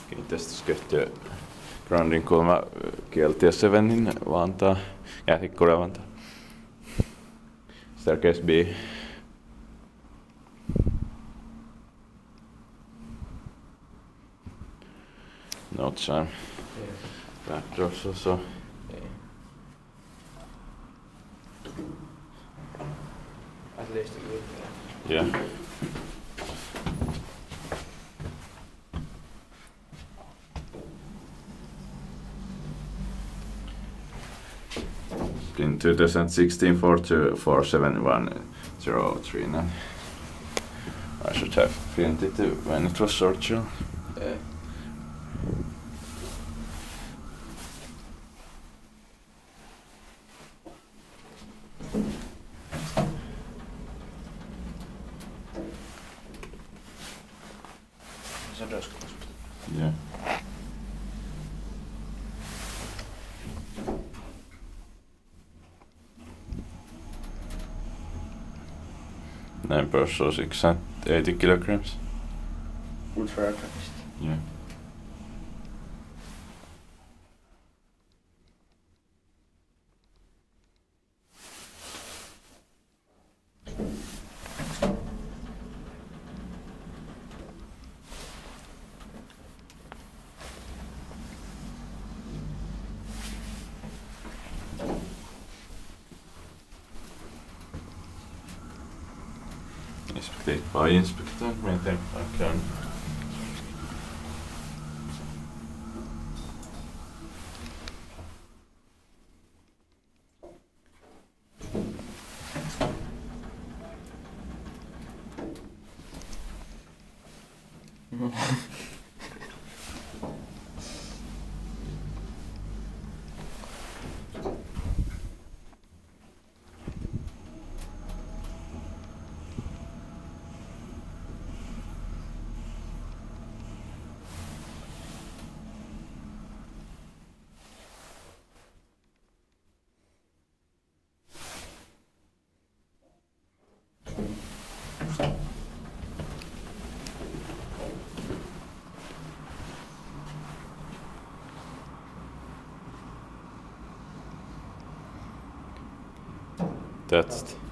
Kiinteistöskehtiö Groundin kolma kieltiessä Sevenin Vantaa, Jähikkola Vantaa. Staircase B. No time. Backdrops also. At least a good. Yeah. In 2016 4247103. I should have filmed it when it was short show. Yeah. Se döskar. Yeah. Nine person 680 kilograms. Ultra alchemist. Yeah. Inspected by inspector, maintained by Kern. That's